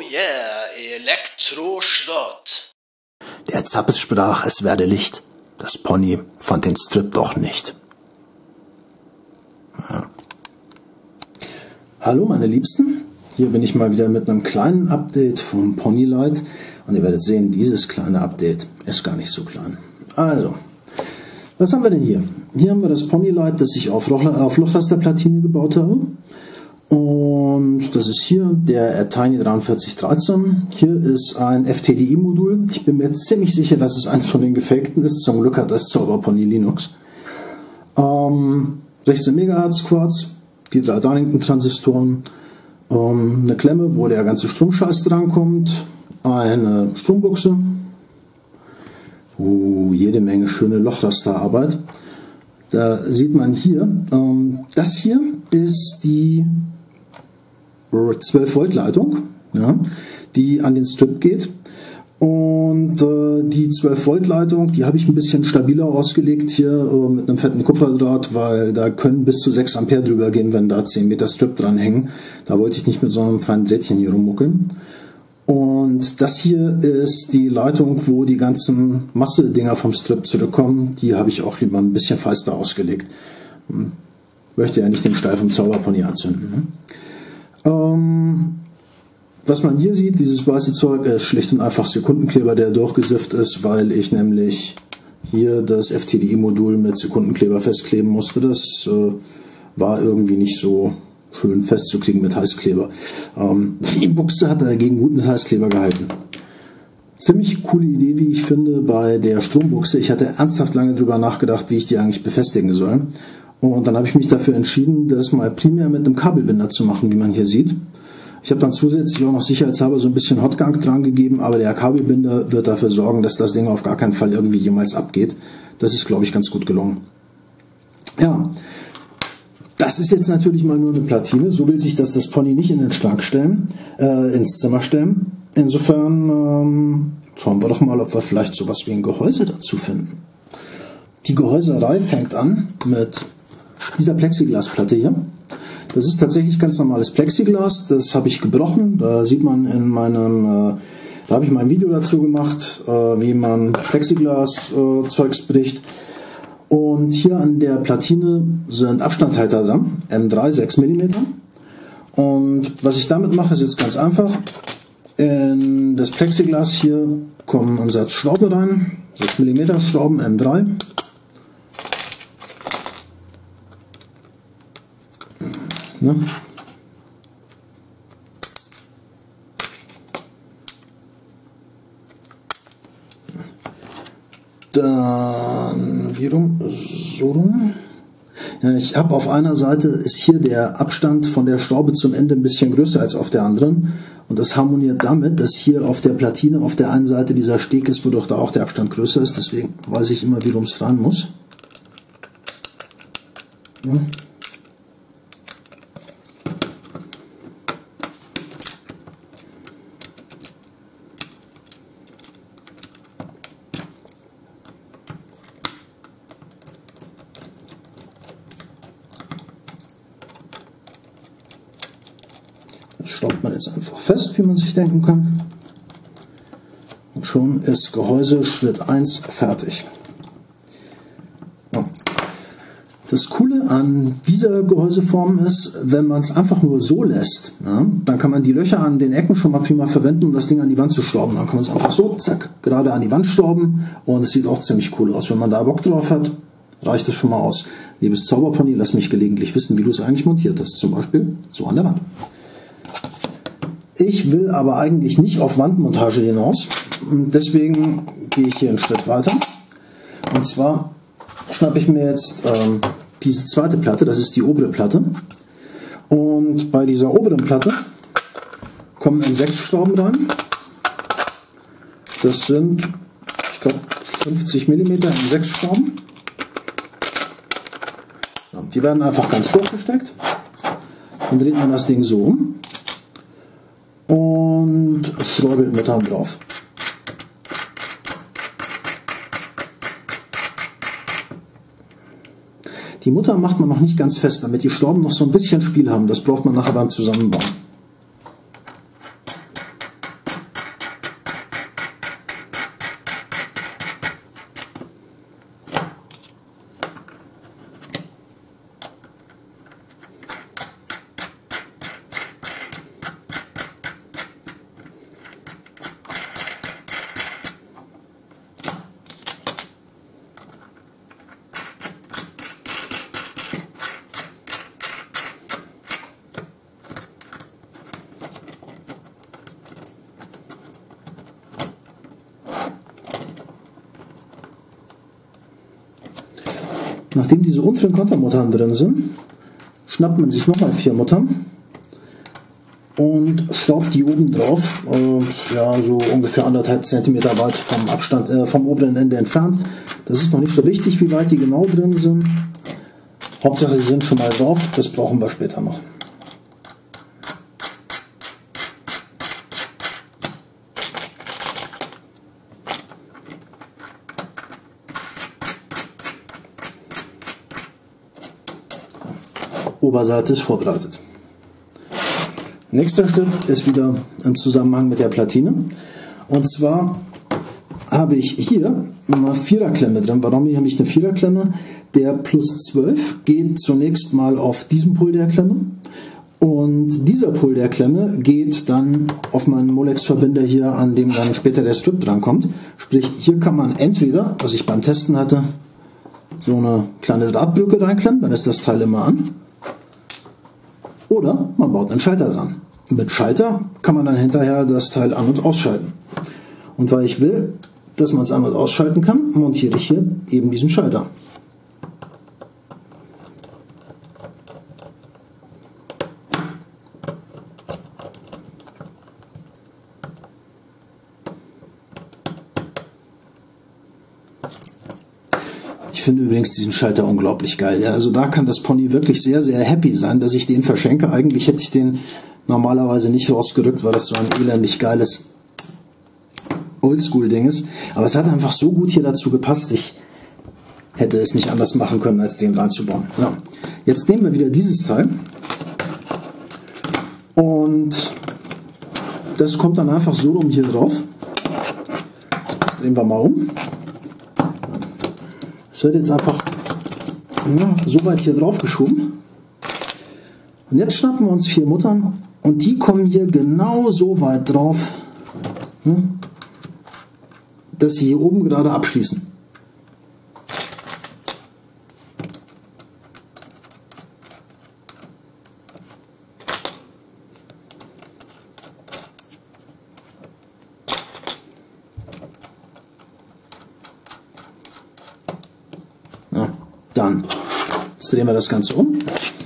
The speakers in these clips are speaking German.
yeah, Elektroschrott. Der Zappes sprach, es werde Licht. Das Pony fand den Strip doch nicht. Ja. Hallo meine Liebsten, hier bin ich mal wieder mit einem kleinen Update vom Ponylight und ihr werdet sehen, dieses kleine Update ist gar nicht so klein. Also, was haben wir denn hier? Hier haben wir das Ponylight, das ich auf Lochrasterplatine gebaut habe. Und das ist hier der Tiny 4313. Hier ist ein FTDI-Modul. Ich bin mir ziemlich sicher, dass es eins von den gefakten ist. Zum Glück hat das Zauberpony Linux. 16 MHz Quarz, die 3 Darlington-Transistoren, eine Klemme, wo der ganze Stromscheiß drankommt, eine Strombuchse, jede Menge schöne Lochrasterarbeit. Da sieht man hier, das hier ist die 12 Volt Leitung, ja, die an den Strip geht. Und die 12 Volt Leitung, die habe ich ein bisschen stabiler ausgelegt hier mit einem fetten Kupferdraht, weil da können bis zu 6 Ampere drüber gehen, wenn da 10 Meter Strip dran hängen. Da wollte ich nicht mit so einem feinen Drähtchen hier rummuckeln. Und das hier ist die Leitung, wo die ganzen Masse-Dinger vom Strip zurückkommen. Die habe ich auch lieber ein bisschen feister ausgelegt. Möchte ja nicht den Steil vom Zauberpony anzünden. Ne? Was man hier sieht, dieses weiße Zeug, ist schlicht und einfach Sekundenkleber, der durchgesifft ist, weil ich nämlich hier das FTDI-Modul mit Sekundenkleber festkleben musste. Das war irgendwie nicht so schön festzukriegen mit Heißkleber. Die Buchse hat dagegen gut mit Heißkleber gehalten. Ziemlich coole Idee, wie ich finde, bei der Strombuchse. Ich hatte ernsthaft lange darüber nachgedacht, wie ich die eigentlich befestigen soll. Und dann habe ich mich dafür entschieden, das mal primär mit einem Kabelbinder zu machen, wie man hier sieht. Ich habe dann zusätzlich auch noch sicherheitshalber so ein bisschen Hotgang dran gegeben, aber der Kabelbinder wird dafür sorgen, dass das Ding auf gar keinen Fall irgendwie jemals abgeht. Das ist, glaube ich, ganz gut gelungen. Ja, das ist jetzt natürlich mal nur eine Platine. So will sich das Pony nicht in den Schrank stellen, ins Zimmer stellen. Insofern schauen wir doch mal, ob wir vielleicht sowas wie ein Gehäuse dazu finden. Die Gehäuserei fängt an mit dieser Plexiglasplatte hier. Das ist tatsächlich ganz normales Plexiglas, das habe ich gebrochen. Da sieht man in meinem, da habe ich mal ein Video dazu gemacht, wie man Plexiglas-Zeugs bricht. Und hier an der Platine sind Abstandhalter dran, M3, 6 mm. Und was ich damit mache, ist jetzt ganz einfach. In das Plexiglas hier kommen ein Satz Schrauben rein, 6 mm Schrauben, M3. Ne? Dann wie rum? So rum. Ja, ich habe auf einer Seite ist hier der Abstand von der Schraube zum Ende ein bisschen größer als auf der anderen. Und das harmoniert damit, dass hier auf der Platine auf der einen Seite dieser Steg ist, wodurch da auch der Abstand größer ist. Deswegen weiß ich immer, wie rum es ran muss. Ja. Das schraubt man jetzt einfach fest, wie man sich denken kann. Und schon ist Gehäuse Schritt 1 fertig. Ja. Das Coole an dieser Gehäuseform ist, wenn man es einfach nur so lässt, ja, dann kann man die Löcher an den Ecken schon mal prima verwenden, um das Ding an die Wand zu schrauben. Dann kann man es einfach so, zack, gerade an die Wand schrauben und es sieht auch ziemlich cool aus. Wenn man da Bock drauf hat, reicht das schon mal aus. Liebes Zauberpony, lass mich gelegentlich wissen, wie du es eigentlich montiert hast. Zum Beispiel so an der Wand. Ich will aber eigentlich nicht auf Wandmontage hinaus. Deswegen gehe ich hier einen Schritt weiter. Und zwar schnappe ich mir jetzt diese zweite Platte, das ist die obere Platte. Und bei dieser oberen Platte kommen 6 Schrauben rein. Das sind, ich glaube, 50 mm in 6 Schrauben. Die werden einfach ganz hochgesteckt. Dann dreht man das Ding so um und schraubelt mit Hand drauf. Die Mutter macht man noch nicht ganz fest, damit die Schrauben noch so ein bisschen Spiel haben. Das braucht man nachher beim Zusammenbauen. Nachdem diese unteren Kontermuttern drin sind, schnappt man sich nochmal 4 Muttern und schraubt die oben drauf, ja, so ungefähr 1,5 cm weit vom Abstand, vom oberen Ende entfernt. Das ist noch nicht so wichtig, wie weit die genau drin sind. Hauptsache, sie sind schon mal drauf, das brauchen wir später noch. Oberseite ist vorbereitet. Nächster Schritt ist wieder im Zusammenhang mit der Platine. Und zwar habe ich hier eine Viererklemme drin. Warum hier habe ich eine Viererklemme? Der plus 12 geht zunächst mal auf diesen Pol der Klemme. Und dieser Pol der Klemme geht dann auf meinen Molex-Verbinder hier, an dem dann später der Strip drankommt. Sprich, hier kann man entweder, was ich beim Testen hatte, so eine kleine Drahtbrücke reinklemmen, dann ist das Teil immer an. Oder man baut einen Schalter dran. Mit Schalter kann man dann hinterher das Teil an- und ausschalten. Und weil ich will, dass man es an- und ausschalten kann, montiere ich hier eben diesen Schalter. Ich finde übrigens diesen Schalter unglaublich geil. Ja, also da kann das Pony wirklich sehr, sehr happy sein, dass ich den verschenke. Eigentlich hätte ich den normalerweise nicht rausgerückt, weil das so ein elendig geiles Oldschool-Ding ist. Aber es hat einfach so gut hier dazu gepasst. Ich hätte es nicht anders machen können, als den reinzubauen. Ja. Jetzt nehmen wir wieder dieses Teil. Und das kommt dann einfach so rum hier drauf. Drehen wir mal um. Es wird jetzt einfach so weit hier drauf geschoben. Und jetzt schnappen wir uns 4 Muttern und die kommen hier genau so weit drauf, dass sie hier oben gerade abschließen. Dann jetzt drehen wir das Ganze um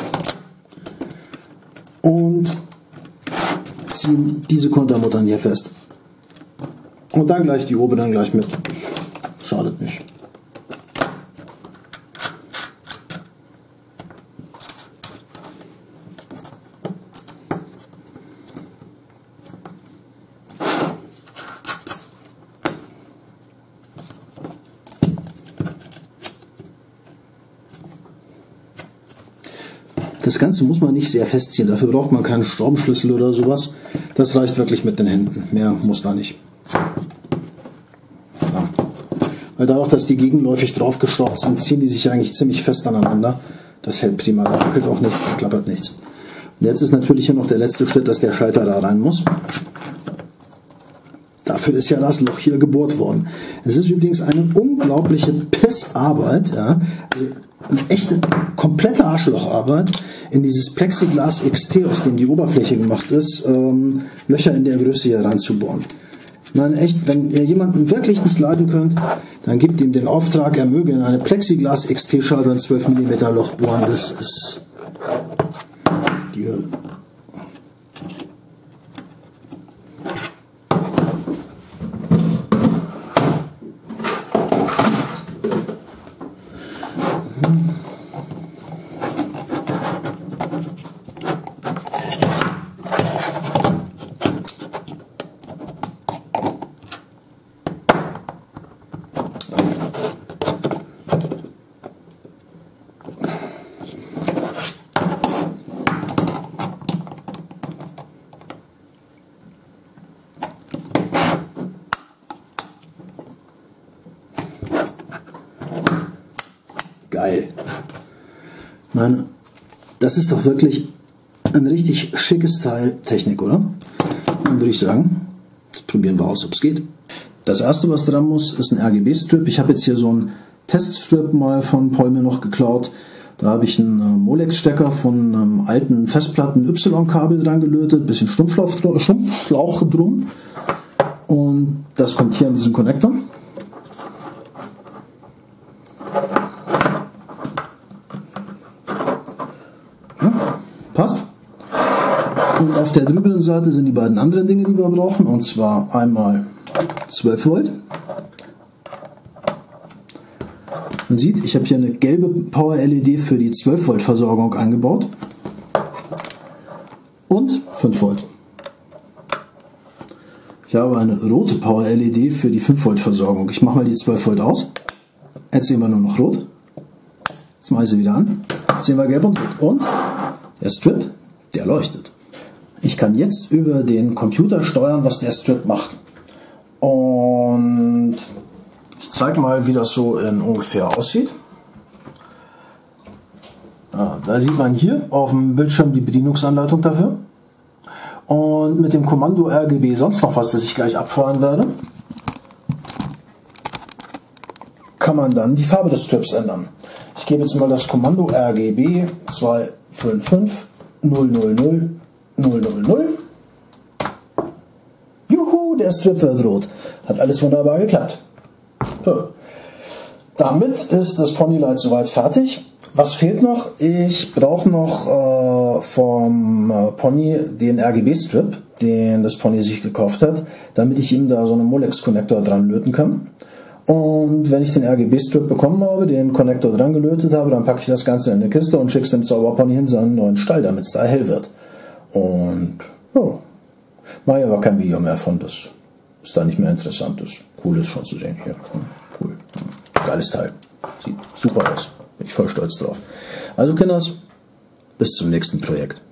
und ziehen diese Kontermuttern hier fest. Und dann gleich die oberen gleich mit. Schadet nicht. Das Ganze muss man nicht sehr festziehen, dafür braucht man keinen Schraubenschlüssel oder sowas. Das reicht wirklich mit den Händen, mehr muss da nicht. Ja. Weil dadurch, dass die gegenläufig draufgeschraubt sind, ziehen die sich eigentlich ziemlich fest aneinander. Das hält prima, da wackelt auch nichts, da klappert nichts. Und jetzt ist natürlich hier noch der letzte Schritt, dass der Schalter da rein muss. Dafür ist ja das Loch hier gebohrt worden. Es ist übrigens eine unglaubliche Pissarbeit, ja? Also eine echte, komplette Arschlocharbeit, in dieses Plexiglas XT, aus dem die Oberfläche gemacht ist, Löcher in der Größe hier reinzubohren. Ich meine echt, wenn ihr jemanden wirklich nicht leiden könnt, dann gebt ihm den Auftrag, er möge in eine Plexiglas XT-Scheibe ein 12 mm Loch bohren. Das ist die Hölle. Geil. Ich meine, das ist doch wirklich ein richtig schickes Teil Technik, oder? Dann würde ich sagen, jetzt probieren wir aus, ob es geht. Das erste, was dran muss, ist ein RGB-Strip. Ich habe jetzt hier so einen Teststrip mal von Paul mir noch geklaut. Da habe ich einen Molex-Stecker von einem alten Festplatten-Y-Kabel dran gelötet, bisschen Stumpfschlauch drum. Und das kommt hier an diesen Konnektor. Auf der drüberen Seite sind die beiden anderen Dinge, die wir brauchen, und zwar einmal 12 Volt. Man sieht, ich habe hier eine gelbe Power-LED für die 12 Volt Versorgung eingebaut und 5 Volt. Ich habe eine rote Power-LED für die 5 Volt Versorgung. Ich mache mal die 12 Volt aus. Jetzt sehen wir nur noch rot. Jetzt mache ich sie wieder an. Jetzt sehen wir gelb und rot. Und der Strip, der leuchtet. Ich kann jetzt über den Computer steuern, was der Strip macht. Und ich zeige mal, wie das so in ungefähr aussieht. Da sieht man hier auf dem Bildschirm die Bedienungsanleitung dafür. Und mit dem Kommando RGB sonst noch was, das ich gleich abfahren werde, kann man dann die Farbe des Strips ändern. Ich gebe jetzt mal das Kommando RGB 255 000. Juhu, der Strip wird rot. Hat alles wunderbar geklappt. So. Damit ist das Ponylight soweit fertig. Was fehlt noch? Ich brauche noch vom Pony den RGB-Strip, den das Pony sich gekauft hat, damit ich ihm da so einen Molex-Konnektor dran löten kann. Und wenn ich den RGB-Strip bekommen habe, den Konnektor dran gelötet habe, dann packe ich das Ganze in eine Kiste und schicke es dem Zauberpony in seinen neuen Stall, damit es da hell wird. Und ja, mache ich aber kein Video mehr von, das ist da nicht mehr interessant. Das cool ist schon zu sehen hier. Cool. Geiles Teil. Sieht super aus. Bin ich voll stolz drauf. Also Kinders, bis zum nächsten Projekt.